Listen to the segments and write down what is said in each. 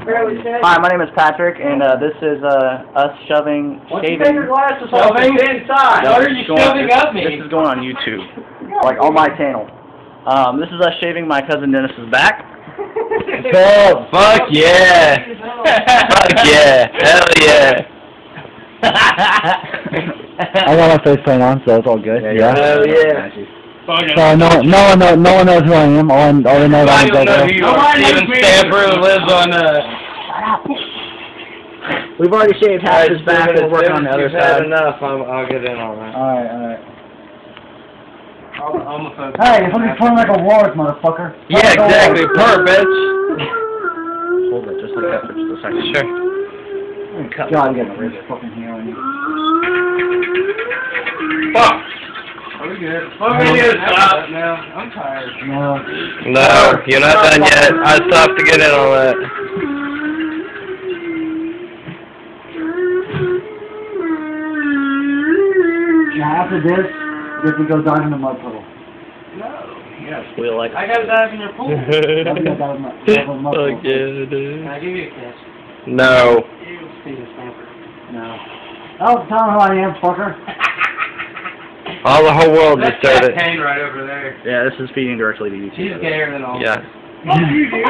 Hi, my name is Patrick, and this is us shaving. Take your glasses off and inside. What are you shoving up me? This is going on YouTube, like on my channel. This is us shaving my cousin Dennis's back. Oh, fuck yeah! Fuck yeah! Hell yeah! I got my face paint on, so it's all good. Yeah. Hell yeah! So no one knows who I am. All they know is I'm Nobody knows Steven Stamper who lives on We've already shaved half his back. We're working on the other side. Enough. I'll get in on that. Alright. Hey, it's only playing like a walrus, motherfucker. Yeah, exactly. Per bitch. Hold it, just like that for just a second. Sure. God, I'm getting rid of fucking hearing. Fuck. Are we good? We need to stop now. I'm tired. No, you're not done yet. I stopped to get in on that. Now after this, we go dive in the mud puddle. No. Yes, we like. I gotta dive in your pool. Fuck yeah, dude. Can I give you a kiss? No. You, Steven Stamper. No. Oh, tell them who I am, fucker. All the whole world That's just heard it. Kane right over there. Yeah, this is feeding directly to YouTube. She's gayer than all. Yeah. Oh, you do.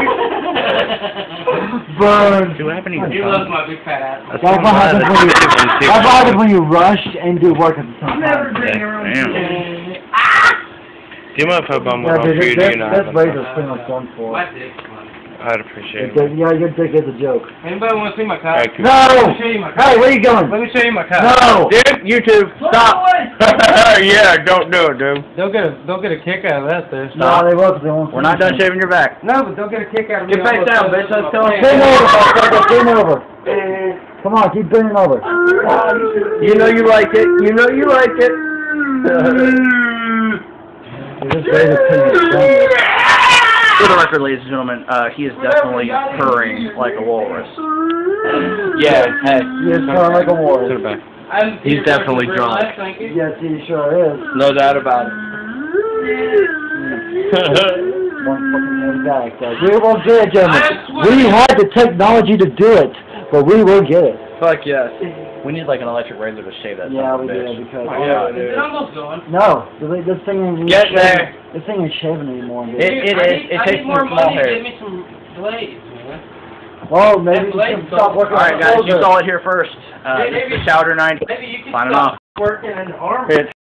Burn. Do what happened to You love my big fat ass. That's what happens when you rush and do work at the same I'm time. never bringing her own Damn. shit. Do you mind if I bum one Yeah, off dude, for you? this razor's pretty much done for. My dick's funny. I'd appreciate it. Yeah, your dick is a joke. Anybody want to see my cock? Thank you. No! Let me show you my cock. Hey, where are you going? Let me show you my cock. No! Dude, YouTube, stop. Yeah, don't do it, dude. They'll get a kick out of that, though. No, they won't. They won't. We're not done shaving your back. No, but they'll get a kick out of me. Get face down, bitch. Let's go. Bend over, motherfucker. Bend over. Come on, keep bending over. You know you like it. You know you like it. This razor's pretty much done. For the record, ladies and gentlemen, he is definitely purring like a walrus. Yeah, hey. He is kind of like a walrus. To the back. He's definitely drunk. Yes, he sure is. No doubt about it. One fucking more back. We will get it, gentlemen. We had the technology to do it, but we will get it. Fuck yes. We need like an electric razor to shave that. Yeah, son of we a do bitch. because Is it almost gone? no, this thing ain't Get shaving. there. This thing ain't shaving anymore. Dude. It is. It I takes need more some money small to hairs. get me some blades, man. Well, maybe you can stop working. All right, guys, you saw it here first. This is the Chowder 90. Maybe you can Signing stop off. working in the army. It's